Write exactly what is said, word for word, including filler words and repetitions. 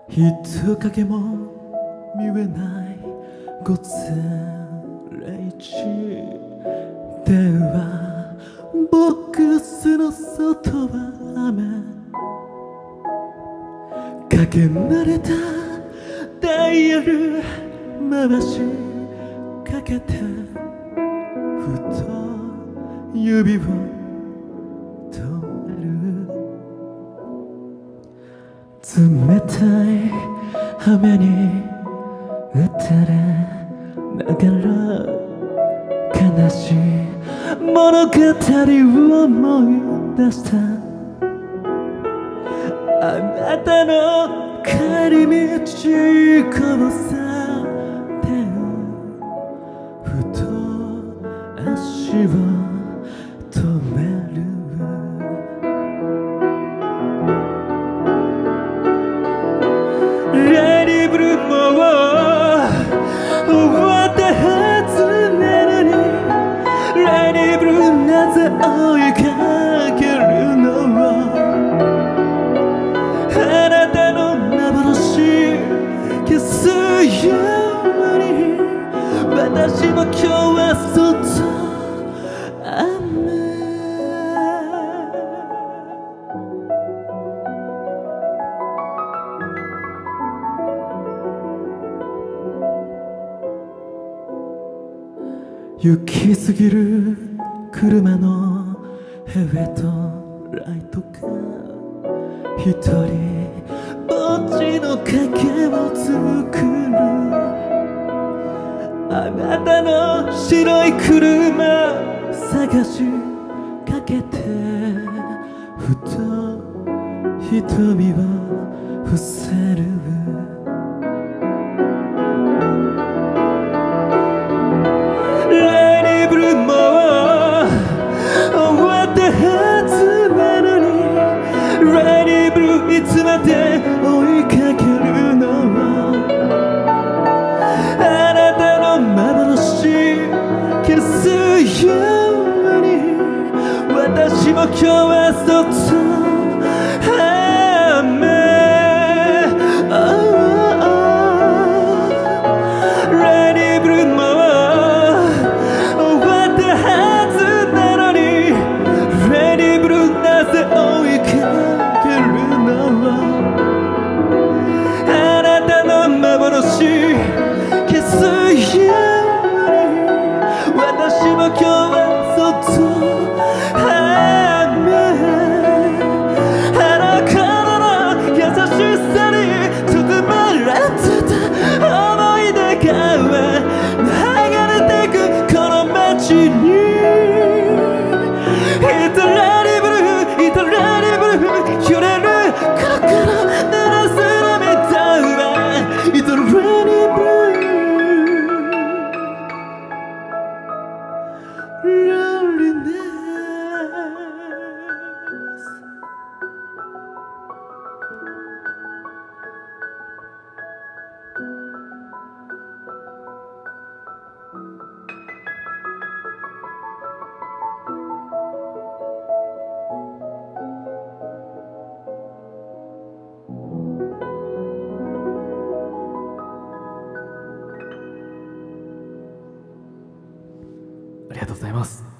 人影も見えない午前零時電話ボックスの外は雨かけ慣れたダイヤル回しかけてふと指を止める冷たい雨に打たれながら悲しい物語を思い出したあなたの帰り道交差点ふと足を止めるレディブルも終わったはずなのにレディブルなぜ追いかけるのあなたの幻消すように私も今日はそっと雨行き過ぎる車のヘッドライトが一人ぼっちの影を作るあなたの白い車探しかけてふと瞳を伏せるいつまで追いかけるのあなたの幻消すように私も今日はそっと雨レディブルも終わったはずなのにレディブルなぜ追いかけるあなたの幻消すように私も今日はそっと雨あの頃の優しさに包まれてた思い出が流れてくこの街にいたレディブルいたレディブル揺れるありがとうございます。